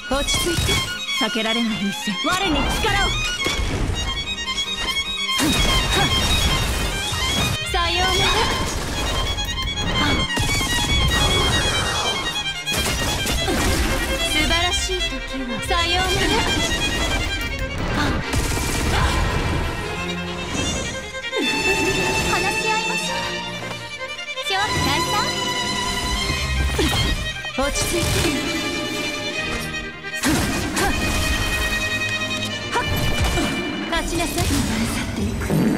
落ち着いて。避けられない一戦。我に力を。さようなら。素晴らしい時はさようなら。 話し合いましょう。ちょっと解散。 落ち着いて。勝ちなさい。生まれ去っていく。